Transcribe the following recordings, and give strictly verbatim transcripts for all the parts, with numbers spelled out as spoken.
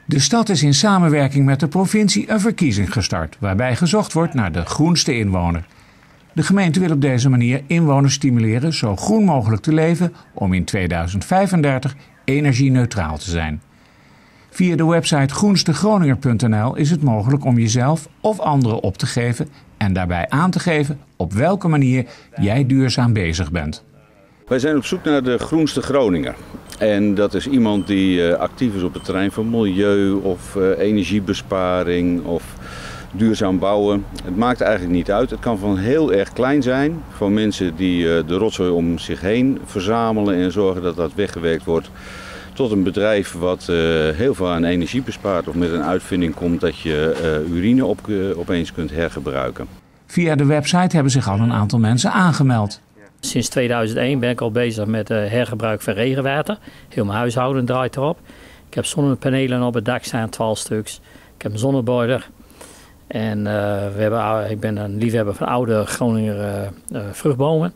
De stad is in samenwerking met de provincie een verkiezing gestart, waarbij gezocht wordt naar de groenste inwoner. De gemeente wil op deze manier inwoners stimuleren zo groen mogelijk te leven om in tweeduizend vijfendertig energie-neutraal te zijn. Via de website groenstegroninger punt n l is het mogelijk om jezelf of anderen op te geven en daarbij aan te geven op welke manier jij duurzaam bezig bent. Wij zijn op zoek naar de groenste Groninger. En dat is iemand die uh, actief is op het terrein van milieu of uh, energiebesparing of duurzaam bouwen. Het maakt eigenlijk niet uit. Het kan van heel erg klein zijn. Van mensen die uh, de rotzooi om zich heen verzamelen en zorgen dat dat weggewerkt wordt. Tot een bedrijf wat uh, heel veel aan energie bespaart of met een uitvinding komt dat je uh, urine op, uh, opeens kunt hergebruiken. Via de website hebben zich al een aantal mensen aangemeld. Sinds tweeduizend één ben ik al bezig met uh, hergebruik van regenwater. Heel mijn huishouden draait erop. Ik heb zonnepanelen op het dak staan, twaalf stuks. Ik heb een zonneboiler. En uh, we hebben, ik ben een liefhebber van oude Groninger uh, uh, vruchtbomen.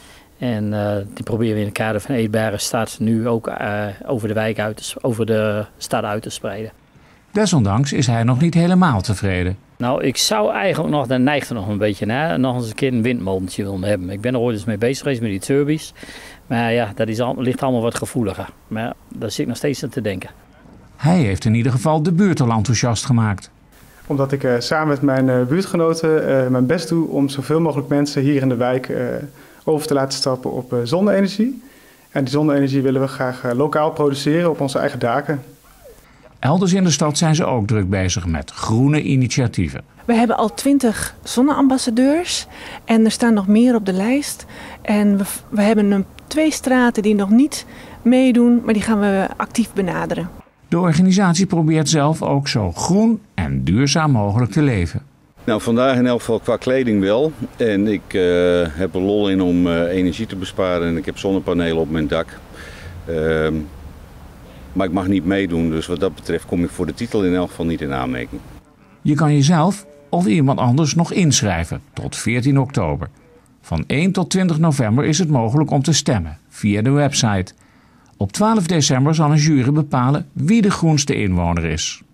En uh, die proberen we in het kader van Eetbare Stad nu ook uh, over de wijk uit, over de stad uit te spreiden. Desondanks is hij nog niet helemaal tevreden. Nou, ik zou eigenlijk nog, daar neigt er nog een beetje naar, nog eens een keer een windmolentje willen hebben. Ik ben er ooit eens mee bezig geweest met die turbies. Maar ja, dat is al, ligt allemaal wat gevoeliger. Maar daar zit ik nog steeds aan te denken. Hij heeft in ieder geval de buurt al enthousiast gemaakt. Omdat ik uh, samen met mijn uh, buurtgenoten uh, mijn best doe om zoveel mogelijk mensen hier in de wijk uh, over te laten stappen op uh, zonne-energie. En die zonne-energie willen we graag uh, lokaal produceren op onze eigen daken. Elders in de stad zijn ze ook druk bezig met groene initiatieven. We hebben al twintig zonneambassadeurs en er staan nog meer op de lijst. En we, we hebben een, twee straten die nog niet meedoen, maar die gaan we actief benaderen. De organisatie probeert zelf ook zo groen en duurzaam mogelijk te leven. Nou, vandaag in elk geval qua kleding wel. En ik uh, heb er lol in om uh, energie te besparen en ik heb zonnepanelen op mijn dak. Uh, maar ik mag niet meedoen, dus wat dat betreft kom ik voor de titel in elk geval niet in aanmerking. Je kan jezelf of iemand anders nog inschrijven tot veertien oktober. Van één tot twintig november is het mogelijk om te stemmen via de website. Op twaalf december zal een jury bepalen wie de groenste inwoner is.